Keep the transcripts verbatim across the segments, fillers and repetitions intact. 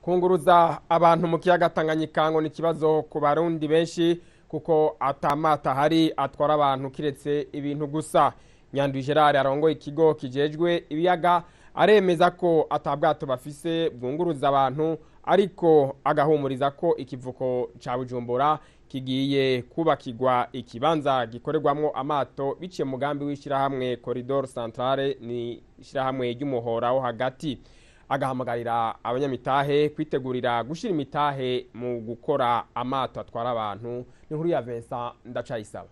kunguruza abantu mu kiyaga Tanganyika ngo ni kibazo ku barundi benshi kuko atamata hari atwara abantu kiretse ibintu gusa. Nyandwi Gerard arongoye ikigo kijejwe ibiyaga aremeza ko atabwato bafise bwunguruza abantu, ariko agahumuriza ko ikivuko ca Bujumbura kigiye kubakirwa ikibanza gikorerwamwo amato biciye mugambi w'ishirahamwe Corridor Centrale, ni ishirahamwe ry'umuhora wo hagati. Agahamagarira abanyamitahe kwitegurira gushira imitahe mu gukora amato atwara abantu. Ni nkuru ya Vincent Ndacayisaba.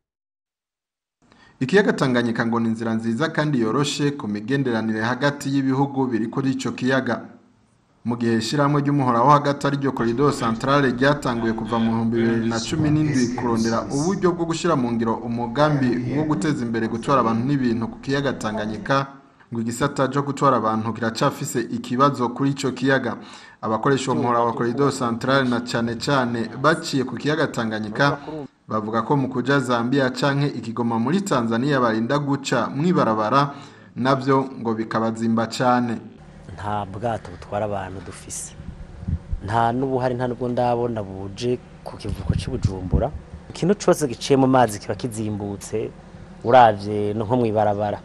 Ikiyaga Tanganyika ngo ni inzira nziza kandi yoroshe ku migenderanire hagati y'ibihugu biri kuri ico kiyaga. Mu gihe ishirahamwe ry'umuhora wo hagati ari ryo Corridor Centrale ryatanguye kuva mu bihumbi bibiri na cumi n'indwi kurondera uburyo bwo gushira mu ngiro umugambi wo guteza imbere gutwara abantu n'ibintu ku kiyaga Tanganyika, ngo igisata cyo gutwara abantu kiracafise ikibazo kuri ico kiyaga. Abakoresha umuhora wa Corridor Centrale na cyane cyane baciye ku kiyaga Tanganyika bavuga ko mu kuja Zambia canke ikigoma muri Tanzania barinda guca mwibarabara, navyo ngo bikabazimba cyane. Nta bwato butwara abantu dufise, nta n'ubuhari, nta nubwo ndabona buje ku kivuko cy'i Bujumbura. Ikintu cyose giciye mu mazi kiba kizimbutse uravye no nko mwibarabara.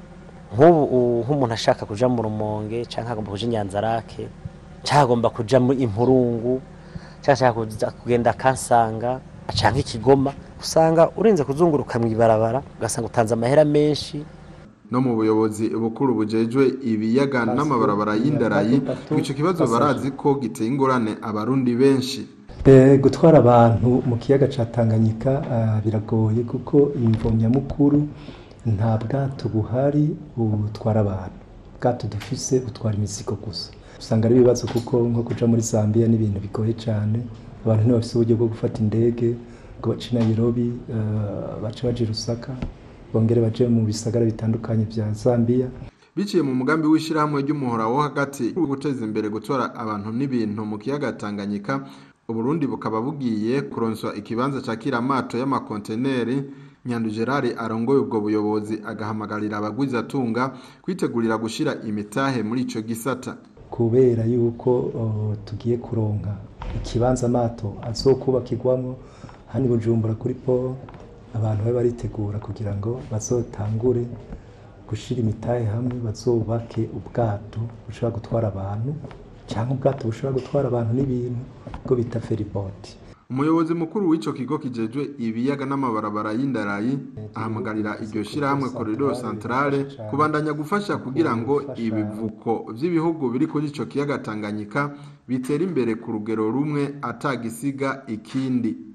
Nk'ubu nk'umuntu ashaka kuja mu Rumonge canke agomba kuja Nyanzarake, canke agomba kuja mu Impurungu, canke ashaka kugenda Kansanga canke Kigoma, usanga urenze kuzunguruka mwibarabara ugasanga utanze amahera menshi. No mu buyobozi bukuru bujejwe ibiyaga n'amabarabara y'indarayi ico kibazo barazi ko giteye ingorane abarundi benshi. E, gutwara abantu mu kiyaga ca Tanganyika uh, biragoye kuko imvomya mukuru nta bwato buhari butwara abantu. Bwato dufise butwara imizigo gusa. Usanga ari ibibazo kuko nko kuja muri Zambia n'ibintu bigoye cyane. Abantu ntibafise uburyo bwo gufata indege ngo bace Nairobi, uh, bace baje Lusaka, bongere baje mu bisagara bitandukanye vya Zambia. Biciye mu mugambi w'ishirahamwe ry'umuhora wo hagati guteza imbere gutwara abantu n'ibintu mu kiyaga Tanganyika, Uburundi bukaba bugiye kuronswa ikibanza cakira amato y'amakonteneri. Nyandwi Gerard arongoye ubwo buyobozi agahamagarira abagwiza tunga kwitegurira gushira imitahe muri ico gisata, kubera yuko uh, tugiye kuronka ikibanza amato azokubakirwamo hani Bujumbura kuri po. Abantu bari baritegura kugira ngo bazotangure gushira imitahe hamwe, bazobake ubwato bushobora gutwara abantu cyangwa ubwato bushobora gutwara abantu n'ibintu bwo bita ferryboat. Umuyobozi mukuru w'ico kigo kijejwe ibiyaga n'amabarabara y'indarayi ahamagarira iryo shirahamwe Corridor Centrale kubandanya gufasha kugira ngo ibivuko vy'ibihugu biri kuri ico kiyaga Tanganyika bitera imbere ku rugero rumwe atagisiga ikindi.